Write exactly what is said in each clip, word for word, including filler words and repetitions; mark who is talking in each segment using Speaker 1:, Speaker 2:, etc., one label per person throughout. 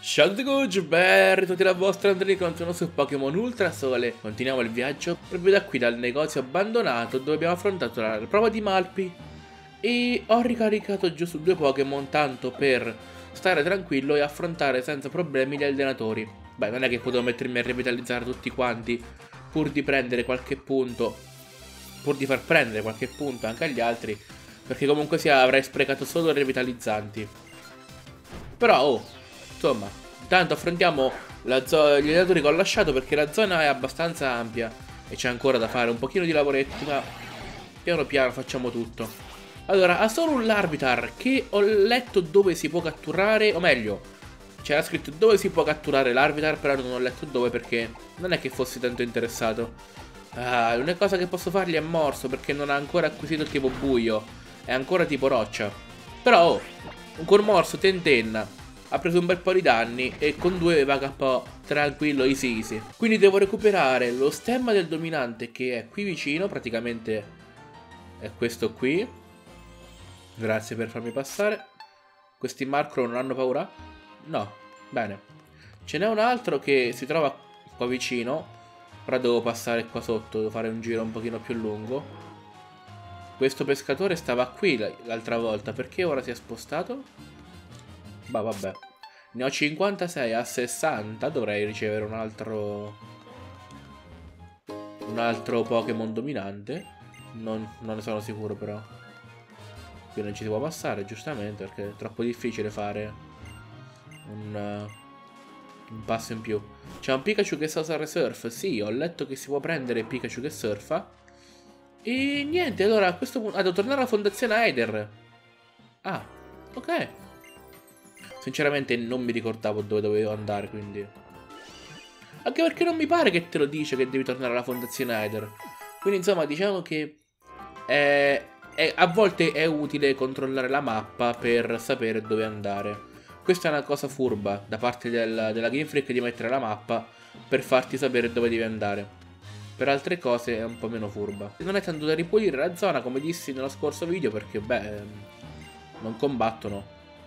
Speaker 1: Ciao a tutti, ben ritrovati la vostra Andrea sono su Pokémon Ultra Sole. Continuiamo il viaggio proprio da qui, dal negozio abbandonato dove abbiamo affrontato la prova di Malpi. E ho ricaricato giù su due Pokémon tanto per stare tranquillo e affrontare senza problemi gli allenatori. Beh, non è che potevo mettermi a revitalizzare tutti quanti pur di prendere qualche punto, pur di far prendere qualche punto anche agli altri, perché comunque sia avrei sprecato solo revitalizzanti. Però, oh, insomma, intanto affrontiamo la zo- gli allenatori che ho lasciato perché la zona è abbastanza ampia e c'è ancora da fare un pochino di lavoretti, ma piano piano facciamo tutto. Allora, ha solo un Larvitar che ho letto dove si può catturare, o meglio, c'era scritto dove si può catturare l'Arvitar, però non ho letto dove perché non è che fossi tanto interessato. Ah, l'unica cosa che posso fargli è morso perché non ha ancora acquisito il tipo buio, è ancora tipo roccia. Però, oh, un cormorso tentenna, ha preso un bel po' di danni e con due va K O tranquillo, easy easy. Quindi devo recuperare lo stemma del dominante che è qui vicino, praticamente è questo qui. Grazie per farmi passare. Questi Markro non hanno paura? No, bene. Ce n'è un altro che si trova qua vicino, però devo passare qua sotto, devo fare un giro un pochino più lungo. Questo pescatore stava qui l'altra volta, perché ora si è spostato? Bah, vabbè. Ne ho cinquantasei a sessanta, dovrei ricevere un altro... Un altro Pokémon dominante. Non, non ne sono sicuro però. Qui non ci si può passare, giustamente, perché è troppo difficile fare un, uh, un passo in più. C'è un Pikachu che sa usare Surf. Sì, ho letto che si può prendere Pikachu che surfa. E niente, allora a questo punto... Ah, devo tornare alla fondazione Aider. Ah, ok. Sinceramente non mi ricordavo dove dovevo andare, quindi... Anche perché non mi pare che te lo dice che devi tornare alla fondazione Aider. Quindi insomma diciamo che... È... È... A volte è utile controllare la mappa per sapere dove andare. Questa è una cosa furba da parte del, della Game Freak di mettere la mappa per farti sapere dove devi andare. Per altre cose è un po' meno furba. Non è tanto da ripulire la zona, come dissi nello scorso video, perché, beh, non combattono.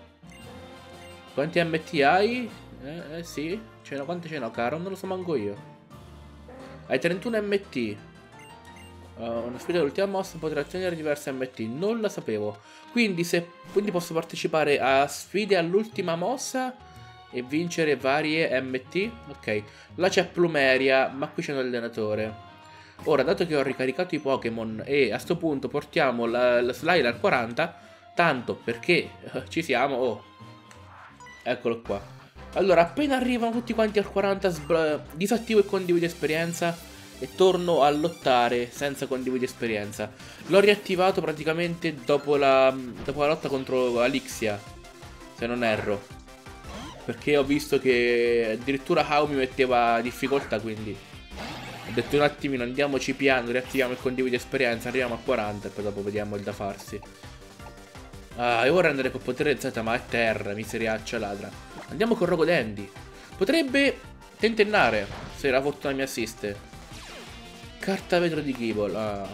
Speaker 1: Quanti M T hai? Eh, eh sì. Ce n'ho, quanti ce n'ho, caro? Non lo so manco io. Hai trentuno M T. Uh, una sfida dell'ultima mossa potrà ottenere diverse M T. Non la sapevo. Quindi, se, quindi posso partecipare a sfide all'ultima mossa e vincere varie M T. Ok. Là c'è Plumeria, ma qui c'è un allenatore. Ora, dato che ho ricaricato i Pokémon e a sto punto portiamo la, la Slyle al quaranta, tanto perché uh, ci siamo. Oh, eccolo qua. Allora, appena arrivano tutti quanti al quaranta, disattivo il condivido esperienza e torno a lottare senza condivido esperienza. L'ho riattivato praticamente dopo la, dopo la lotta contro Alixia, se non erro, perché ho visto che addirittura Hau mi metteva difficoltà, quindi ho detto un attimino, andiamoci piano, riattiviamo il condivido esperienza, arriviamo a quaranta e poi dopo vediamo il da farsi. Ah, e ora andare con potere Z, ma è terra, miseriaccia ladra. Andiamo con Rogodendi. Potrebbe tentennare, se la fortuna mi assiste. Carta vetro di Gible. Ah.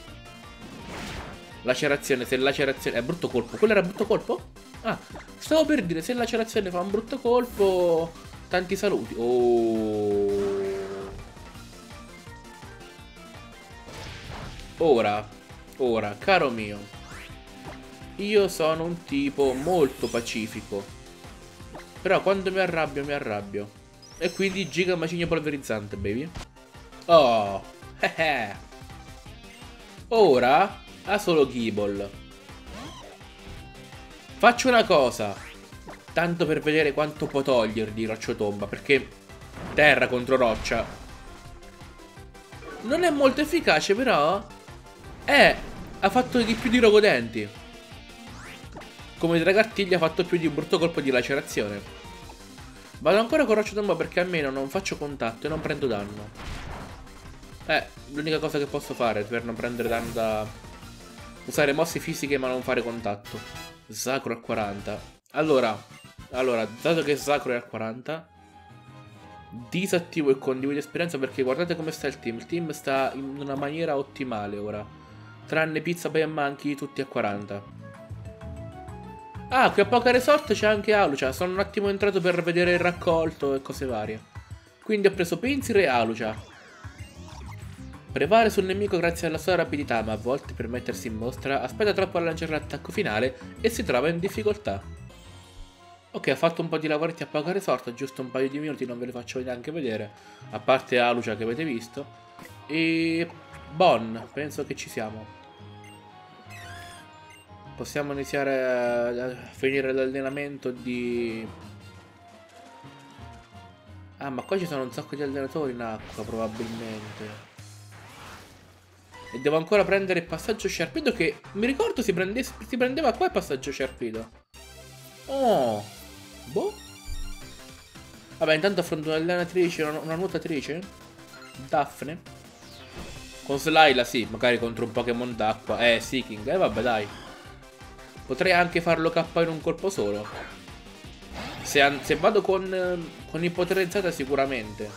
Speaker 1: Lacerazione, se lacerazione... È brutto colpo. Quello era brutto colpo? Ah, stavo per dire, se lacerazione fa un brutto colpo... Tanti saluti. Oh. Ora, ora, caro mio, io sono un tipo molto pacifico, però quando mi arrabbio, mi arrabbio. E quindi giga macigno polverizzante, baby. Oh, eh eh. Ora ha solo Gible. Faccio una cosa, tanto per vedere quanto può togliergli Rocciotomba, perché terra contro roccia non è molto efficace, però... Eh, ha fatto di più di Rogodenti. Come Dragartiglia ha fatto più di un brutto colpo di lacerazione. Vado ancora con Rocciotomba perché almeno non faccio contatto e non prendo danno. Eh, l'unica cosa che posso fare per non prendere danno da... Usare mosse fisiche ma non fare contatto. Sacro a quaranta. Allora, allora, dato che Sacro è a quaranta, disattivo il condivido esperienza perché guardate come sta il team. Il team sta in una maniera ottimale ora. Tranne Pizza Pie e Monkey tutti a quaranta. Ah, qui a Poca Resort c'è anche Alucia. Sono un attimo entrato per vedere il raccolto e cose varie. Quindi ho preso Pinsir e Alucia. Prevale sul nemico grazie alla sua rapidità, ma a volte per mettersi in mostra aspetta troppo a lanciare l'attacco finale e si trova in difficoltà. Ok, ho fatto un po' di lavoretti a Poca Resort, giusto un paio di minuti, non ve li faccio neanche vedere. A parte Alucia che avete visto. E... Bon, penso che ci siamo. Possiamo iniziare a finire l'allenamento di... Ah, ma qua ci sono un sacco di allenatori in acqua, probabilmente. E devo ancora prendere il passaggio sciarpito che... Mi ricordo si, prende... si prendeva qua il passaggio sciarpito. Oh. Boh. Vabbè, intanto affronto un'allenatrice, una, una nuotatrice. Daphne. Con Slayla, sì, magari contro un Pokémon d'acqua. Eh, Seeking. Eh, vabbè, dai. Potrei anche farlo K in un colpo solo. Se, se vado con, con ipotenziata sicuramente.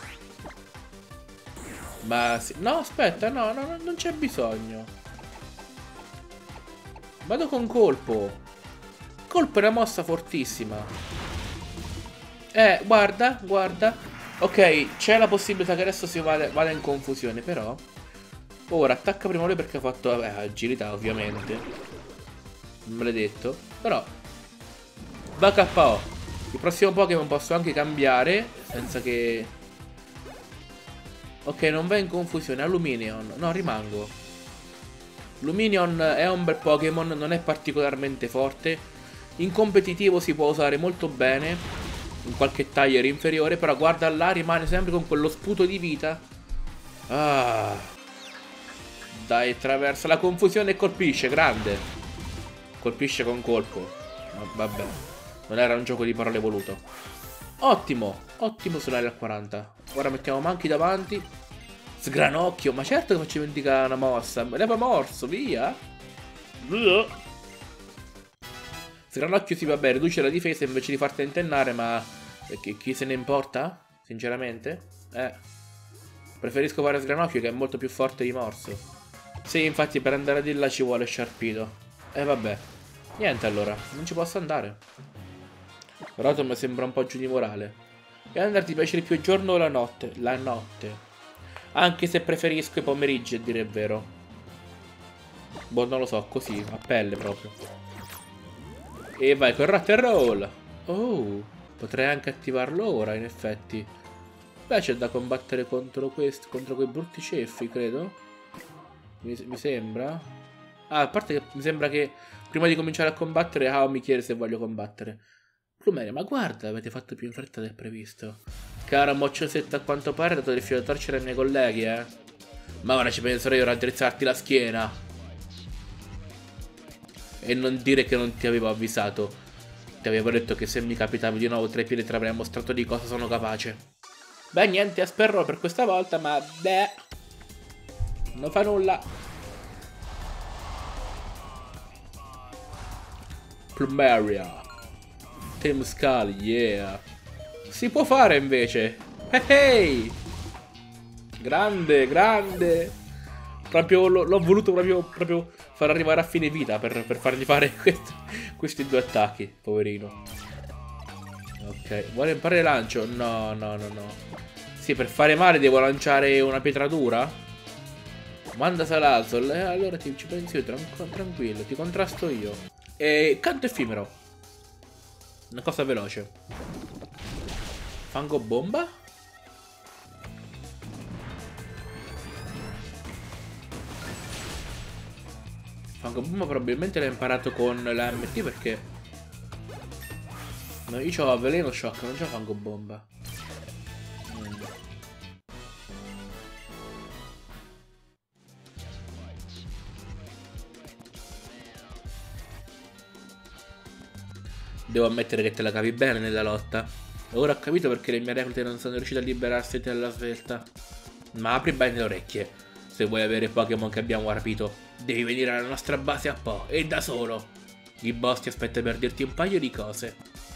Speaker 1: Ma sì. No, aspetta, no, no, non c'è bisogno. Vado con colpo. Colpo è una mossa fortissima. Eh, guarda, guarda. Ok, c'è la possibilità che adesso si vada, vada in confusione, però. Ora attacca prima lui perché ha fatto, vabbè, agilità ovviamente. Maledetto. Però va K O. Il prossimo Pokémon posso anche cambiare senza che... Ok, non va in confusione. Luminion. No, rimango. Luminion è un bel Pokémon, non è particolarmente forte. In competitivo si può usare molto bene in qualche tagliere inferiore, però guarda là, rimane sempre con quello sputo di vita. Ah. Dai, attraversa la confusione e colpisce, grande. Colpisce con colpo. No, vabbè. Non era un gioco di parole voluto. Ottimo. Ottimo sull'area al quaranta. Ora mettiamo Manchi davanti. Sgranocchio. Ma certo che faccio dimenticare una mossa. Leva morso, via. Sgranocchio sì, vabbè. Riduce la difesa invece di far tentennare, ma... Perché chi se ne importa? Sinceramente? Eh. Preferisco fare Sgranocchio che è molto più forte di morso. Sì, infatti per andare di là ci vuole Sciarpito. E eh, vabbè. Niente allora, non ci posso andare. Rotom mi sembra un po' giù di morale. E andare ti piace di più il giorno o la notte? La notte. Anche se preferisco i pomeriggi, a dire il vero. Boh, non lo so, così, a pelle proprio. E vai con Rock and Roll. Oh, potrei anche attivarlo ora, in effetti. Beh, c'è da combattere contro questi, contro quei brutti ceffi, credo. Mi, mi sembra. Ah, a parte che mi sembra che prima di cominciare a combattere Hao mi chiede se voglio combattere. Plumeria, ma guarda, avete fatto più in fretta del previsto. Caro mocciosetto, a quanto pare ha dato del filo da torcere ai miei colleghi, eh. Ma ora ci penserò io a raddrizzarti la schiena. E non dire che non ti avevo avvisato. Ti avevo detto che se mi capitavi di nuovo tra i piedi ti avrei mostrato di cosa sono capace. Beh, niente, aspetterò per questa volta, ma beh, non fa nulla. Plumeria. Team Skull, yeah. Si può fare invece. Hey, hey. Grande, grande. Proprio l'ho voluto proprio, proprio far arrivare a fine vita per, per fargli fare questi, questi due attacchi, poverino. Ok, vuole imparare lancio? No, no, no, no. Sì, per fare male devo lanciare una pietratura? Manda Salazzle. Eh, allora ti, ci penso io, tran tranquillo, ti contrasto io. E canto effimero. Una cosa veloce. Fango bomba? Fango bomba probabilmente l'ha imparato con la M T perché... No, io ho veleno shock, non c'ho fango bomba. Mm. Devo ammettere che te la cavi bene nella lotta. Ora ho capito perché le mie reclute non sono riuscite a liberarsi dalla svelta. Ma apri bene le orecchie. Se vuoi avere Pokémon che abbiamo rapito, devi venire alla nostra base a Po', e da solo. Il boss ti aspetta per dirti un paio di cose.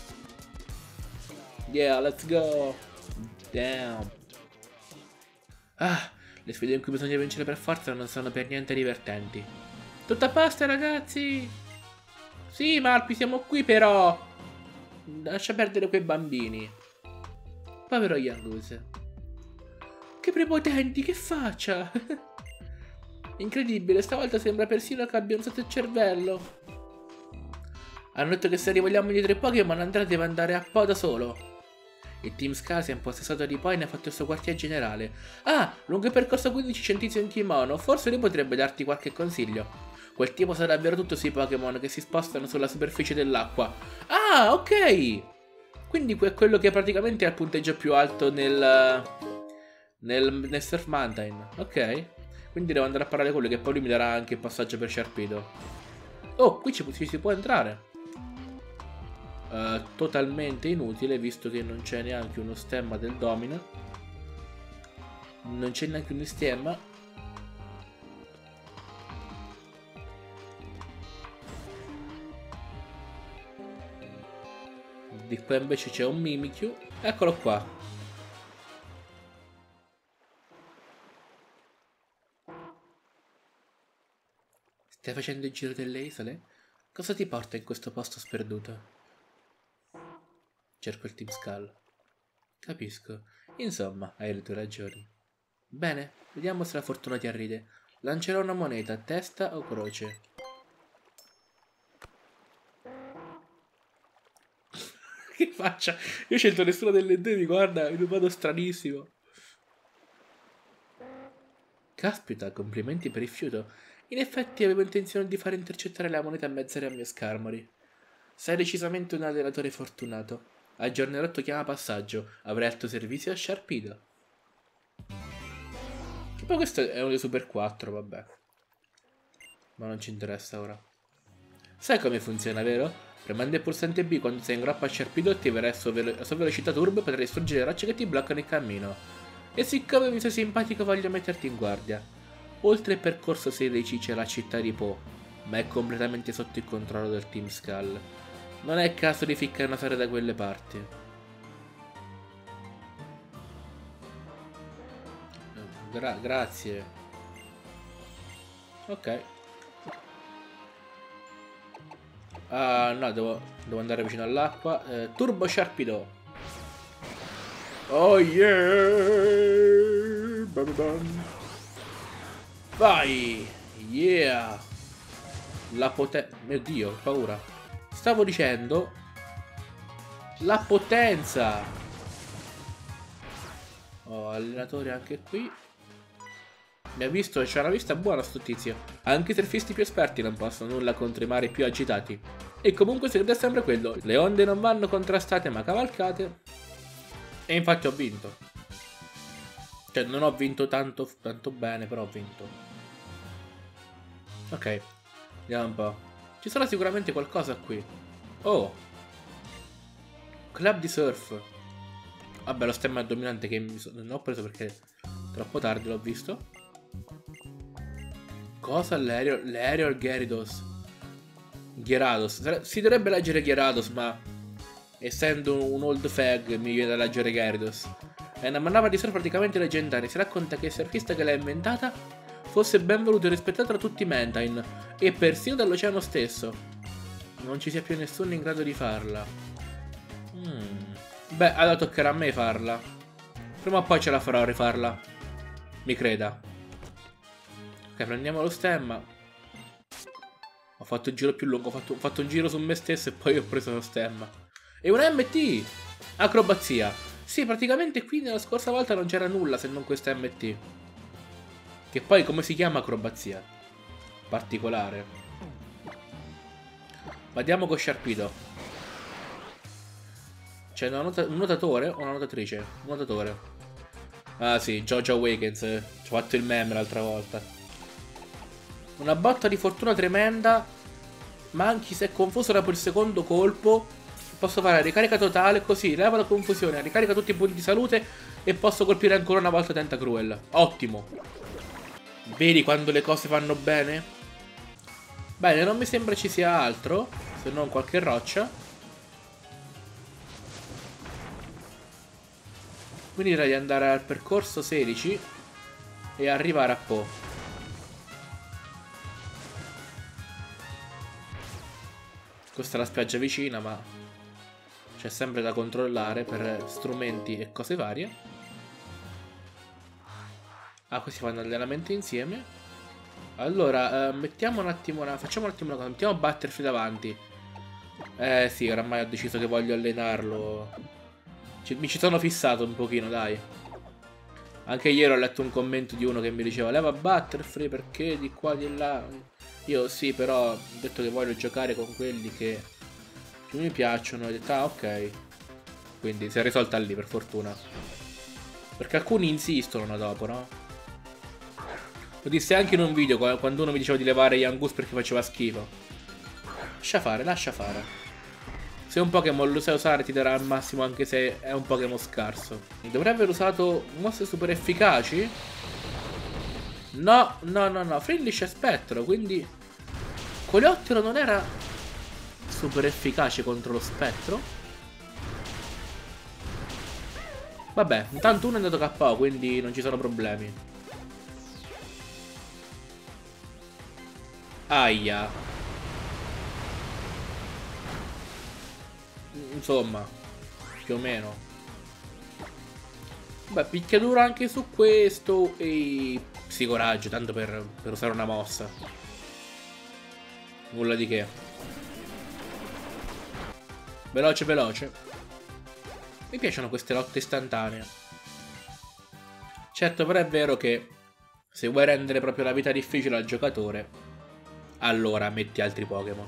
Speaker 1: Yeah, let's go. Damn. Ah, le sfide in cui bisogna vincere per forza non sono per niente divertenti. Tutto a posto, ragazzi. Sì, Marpi, siamo qui però. Lascia perdere quei bambini. Povero Yanguse. Che prepotenti, che faccia. Incredibile, stavolta sembra persino che abbia usato il cervello. Hanno detto che se rivogliamo dietro i Pokémon Andrea deve andare a po' da solo. Il Team Ska si è impossessato di poi e ne ha fatto il suo quartier generale. Ah, lungo il percorso quindici c'è un tizio in kimono, forse lui potrebbe darti qualche consiglio. Quel tipo sa davvero tutto sui Pokémon che si spostano sulla superficie dell'acqua. Ah, ok! Quindi è quello che praticamente ha il punteggio più alto nel, nel, nel Surf Mountain. Ok. Quindi devo andare a parlare con lui che poi lui mi darà anche il passaggio per Sharpedo. Oh, qui ci, ci si può entrare. Uh, totalmente inutile visto che non c'è neanche uno stemma del Domina. Non c'è neanche uno stemma. Di qua invece c'è un Mimikyu. Eccolo qua. Stai facendo il giro delle isole? Cosa ti porta in questo posto sperduto? Cerco il Team Skull. Capisco. Insomma, hai le tue ragioni. Bene, vediamo se la fortuna ti arride. Lancerò una moneta, testa o croce? Che faccia? Io ho scelto nessuna delle due, mi guarda in un modo stranissimo. Caspita, complimenti per il fiuto. In effetti avevo intenzione di fare intercettare la moneta a mezz'aria al mio Skarmory. Sei decisamente un allenatore fortunato. Aggiornerò il tuo chiama passaggio. Avrai al tuo servizio a Sharpedo. Che poi questo è uno dei Super quattro, vabbè. Ma non ci interessa ora. Sai come funziona, vero? Premendo il pulsante B quando sei in groppa a Sharpedo attiverai la sua, velo la sua velocità turbo e potrai distruggere le rocce che ti bloccano il cammino. E siccome mi sei simpatico voglio metterti in guardia. Oltre il percorso sedici c'è la città di Po, ma è completamente sotto il controllo del Team Skull. Non è il caso di ficcare una storia da quelle parti. Gra grazie. Ok. Ah, no, devo, devo andare vicino all'acqua. Eh, Turbo Sharpedo. Oh yeah! Vai! Yeah! La potenza... Mio Dio, che paura. Stavo dicendo... La potenza! Oh, allenatore anche qui. Mi ha visto, c'è una vista buona sto tizio. Anche i surfisti più esperti non possono nulla contro i mari più agitati. E comunque il segreto è sempre quello. Le onde non vanno contrastate ma cavalcate. E infatti ho vinto. Cioè non ho vinto tanto, tanto bene, però ho vinto. Ok, vediamo un po'. Ci sarà sicuramente qualcosa qui. Oh, club di surf. Vabbè, lo stemma dominante che mi so non ho preso perché troppo tardi l'ho visto. Cosa? L'aereo? L'aereo Gyarados. Gyarados. Si dovrebbe leggere Gyarados, ma essendo un old fag mi viene da leggere Gyarados. È una manovra di surf praticamente leggendaria. Si racconta che il surfista che l'ha inventata fosse ben voluto e rispettato da tutti i Mantine e persino dall'oceano stesso. Non ci sia più nessuno in grado di farla. Hmm. Beh, allora toccherà a me farla. Prima o poi ce la farò a rifarla. Mi creda. Ok, prendiamo lo stemma. Ho fatto il giro più lungo. Ho fatto, ho fatto un giro su me stesso e poi ho preso lo stemma. E una M T! Acrobazia. Sì, praticamente qui nella scorsa volta non c'era nulla se non questa M T. Che poi come si chiama acrobazia? Particolare. Vediamo con Sharpedo. C'è un nuotatore o una nuotatrice? Un nuotatore. Ah sì, JoJo Awakens. Ci ho fatto il meme l'altra volta. Una botta di fortuna tremenda. Ma anche se è confuso dopo il secondo colpo, posso fare la ricarica totale, così leva la confusione, ricarica tutti i punti di salute e posso colpire ancora una volta Tentacruel. Ottimo. Vedi quando le cose vanno bene? Bene, non mi sembra ci sia altro, se non qualche roccia. Quindi direi di andare al percorso sedici e arrivare a Po. Questa è la spiaggia vicina, ma c'è sempre da controllare per strumenti e cose varie. Ah, questi fanno allenamento insieme. Allora, eh, mettiamo un attimo una... Facciamo un attimo una cosa. Mettiamo Butterfree davanti. Eh sì, oramai ho deciso che voglio allenarlo. Ci, mi ci sono fissato un pochino, dai. Anche ieri ho letto un commento di uno che mi diceva: leva Butterfree perché di qua di là. Io sì, però ho detto che voglio giocare con quelli che più mi piacciono. Ho detto ah ok. Quindi si è risolta lì, per fortuna. Perché alcuni insistono dopo, no? Lo dissi anche in un video quando uno mi diceva di levare Yangus perché faceva schifo. Lascia fare, lascia fare. Se un Pokémon lo sai usare ti darà al massimo anche se è un Pokémon scarso. Dovrei aver usato mosse super efficaci? No, no, no, no. Frillish è spettro, quindi Coleottero non era super efficace contro lo spettro? Vabbè, intanto uno è andato K O, quindi non ci sono problemi. Aia. Insomma, più o meno. Beh, picchiaduro anche su questo. E psicoraggio, tanto per, per usare una mossa. Nulla di che. Veloce, veloce. Mi piacciono queste lotte istantanee. Certo, però è vero che se vuoi rendere proprio la vita difficile al giocatore, allora metti altri Pokémon.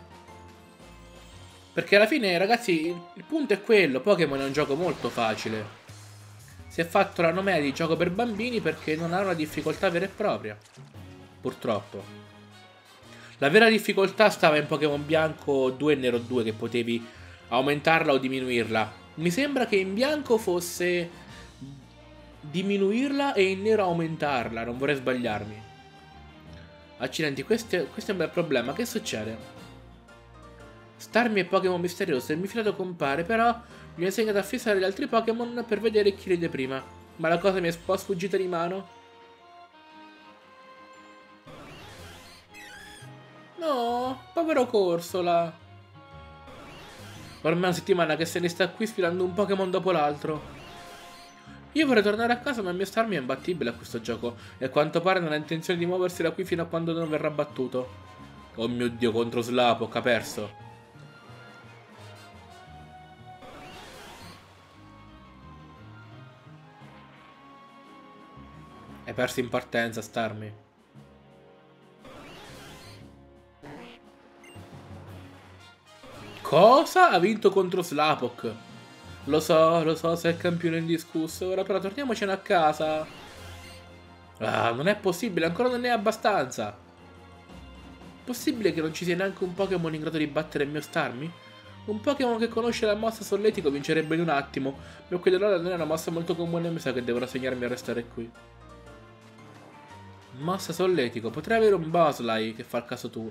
Speaker 1: Perché alla fine, ragazzi, il, il punto è quello. Pokémon è un gioco molto facile. Si è fatto la nomea di gioco per bambini perché non ha una difficoltà vera e propria. Purtroppo. La vera difficoltà stava in Pokémon Bianco due e Nero due, che potevi aumentarla o diminuirla. Mi sembra che in Bianco fosse diminuirla e in Nero aumentarla. Non vorrei sbagliarmi. Accidenti, questo è, questo è un bel problema. Che succede? Starmie è Pokémon misterioso. Il mio fidato compare, però mi ha insegnato a fissare gli altri Pokémon per vedere chi ride prima. Ma la cosa mi è un po' sfuggita di mano. No, povero Corsola. Ormai è una settimana che se ne sta qui sfilando un Pokémon dopo l'altro. Io vorrei tornare a casa, ma il mio Starmie è imbattibile a questo gioco. E a quanto pare non ha intenzione di muoversi da qui fino a quando non verrà battuto. Oh mio Dio, contro Slapok ha perso. Hai perso in partenza, Starmie. Cosa? Ha vinto contro Slapok. Lo so, lo so, sei il campione indiscusso. Ora però torniamocene a casa. Ah, non è possibile, ancora non ne è abbastanza. Possibile che non ci sia neanche un Pokémon in grado di battere il mio Starmie? Un Pokémon che conosce la mossa solletico vincerebbe in un attimo. Ma quella allora non è una mossa molto comune e mi sa che devo rassegnarmi a restare qui. Mossa solletico, potrei avere un Bosley che fa il caso tuo.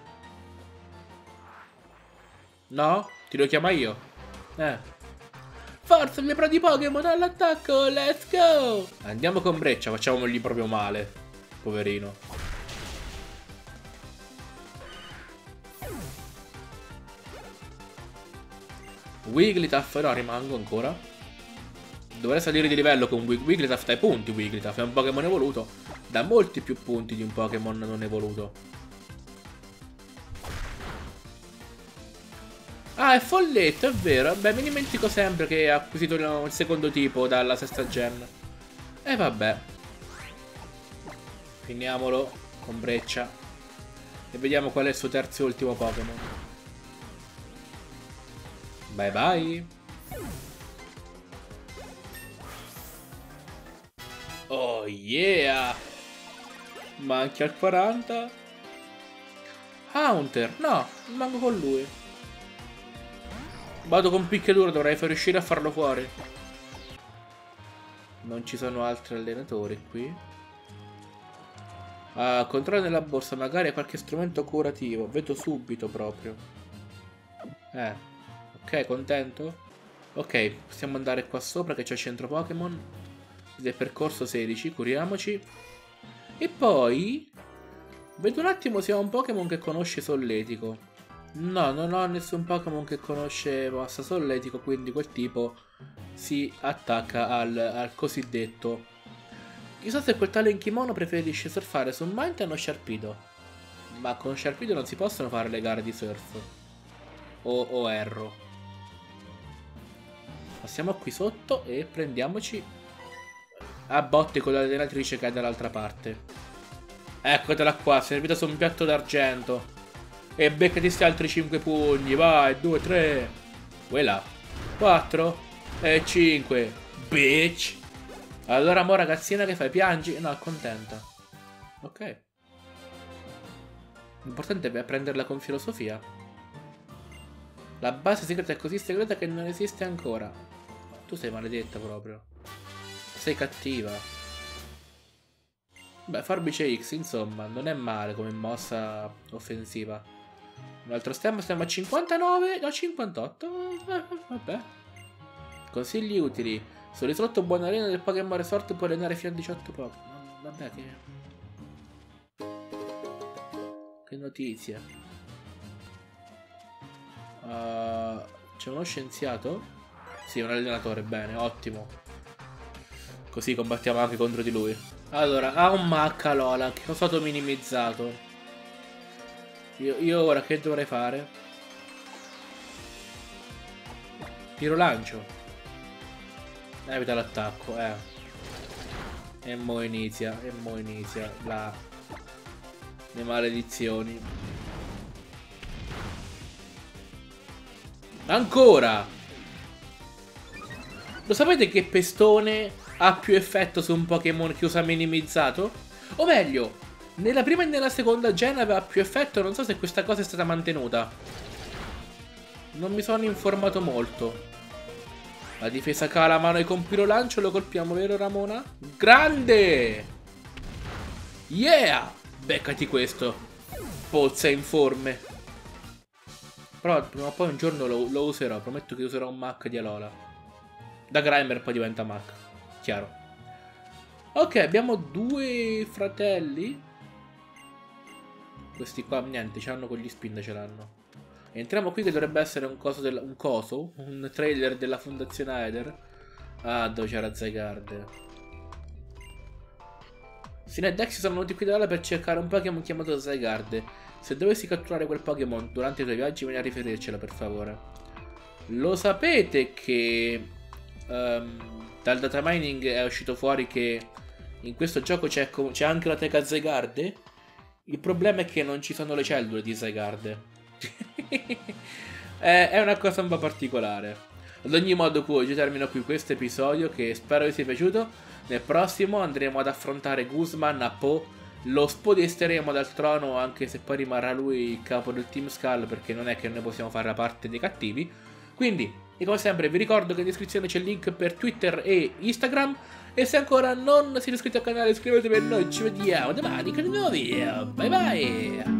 Speaker 1: No? Ti lo chiama io? Eh. Forza, il mio pro di Pokémon all'attacco, let's go! Andiamo con Breccia, facciamogli proprio male. Poverino. Wigglytuff, no, rimango ancora. Dovrei salire di livello con Wig Wigglytuff dai punti. Wigglytuff è un Pokémon evoluto. Da molti più punti di un Pokémon non evoluto. Ah, è folletto, è vero. Beh, mi dimentico sempre che ha acquisito il secondo tipo dalla sesta gen. E vabbè. Finiamolo con Breccia. E vediamo qual è il suo terzo e ultimo Pokémon. Bye bye. Oh yeah. Manchi al quaranta. Haunter. No, rimango con lui. Vado con picchiaduro, dovrei riuscire a farlo fuori. Non ci sono altri allenatori qui. Ah, controllo nella borsa, magari qualche strumento curativo. Vedo subito proprio. Eh, ok, contento? Ok, possiamo andare qua sopra che c'è il centro Pokémon. Del percorso sedici, curiamoci. E poi vedo un attimo se ho un Pokémon che conosce Solletico. No, non ho nessun Pokémon che conosce mossa solletico, quindi quel tipo si attacca al, al cosiddetto. Chissà se quel tale in kimono preferisce surfare su Mountain o Sharpedo. Ma con Sharpedo non si possono fare le gare di surf. O, o erro. Passiamo qui sotto e prendiamoci a botte con l'allenatrice che è dall'altra parte. Eccotela qua, servita su un piatto d'argento. E beccati sti altri cinque pugni, vai, due, tre. Quella. quattro e cinque. Bitch. Allora mo ragazzina che fai? Piangi? No, contenta. Ok. L'importante è prenderla con filosofia. La base segreta è così segreta che non esiste ancora. Tu sei maledetta proprio. Sei cattiva. Beh, forbice X, insomma, non è male come mossa offensiva. Un altro stemma, stiamo a cinquantanove, no cinquantotto, eh, vabbè. Consigli utili. Sull'isolotto buona arena del Pokémon Resort puoi allenare fino a diciotto Pokémon. Vabbè che... Che notizia. Uh, C'è uno scienziato? Sì, un allenatore, bene, ottimo. Così combattiamo anche contro di lui. Allora, ha un Maccalola che ho stato minimizzato. Io, io ora che dovrei fare? Pirolancio. Evita l'attacco, eh. E mo inizia, e mo inizia la... le maledizioni. Ancora! Lo sapete che Pestone ha più effetto su un Pokémon che usa minimizzato? O meglio, nella prima e nella seconda gen aveva più effetto, non so se questa cosa è stata mantenuta. Non mi sono informato molto. La difesa cala, mano e con pirolancio lo colpiamo, vero Ramona? Grande! Yeah! Beccati questo. Pozza informe. Però prima o poi un giorno lo, lo userò, prometto che userò un Mach di Alola. Da Grimer poi diventa Mach. Chiaro. Ok, abbiamo due fratelli. Questi qua, niente, ce l'hanno con gli spin, ce l'hanno. Entriamo qui che dovrebbe essere un coso, del, un coso, un trailer della Fondazione Aether. Ah, dove c'era Zygarde. Sina e Dex sono venuti qui da là per cercare un Pokémon chiamato Zygarde. Se dovessi catturare quel Pokémon durante i tuoi viaggi, vieni a riferircelo per favore. Lo sapete che um, dal data mining è uscito fuori che in questo gioco c'è anche la teca Zygarde? Il problema è che non ci sono le cellule di Zygarde. È una cosa un po' particolare. Ad ogni modo, oggi termino qui questo episodio che spero vi sia piaciuto. Nel prossimo andremo ad affrontare Guzman a Po. Lo spodesteremo dal trono, anche se poi rimarrà lui il capo del Team Skull, perché non è che noi possiamo fare la parte dei cattivi. Quindi, e come sempre vi ricordo che in descrizione c'è il link per Twitter e Instagram. E se ancora non siete iscritti al canale iscrivetevi e noi ci vediamo domani con un nuovo video. Bye bye!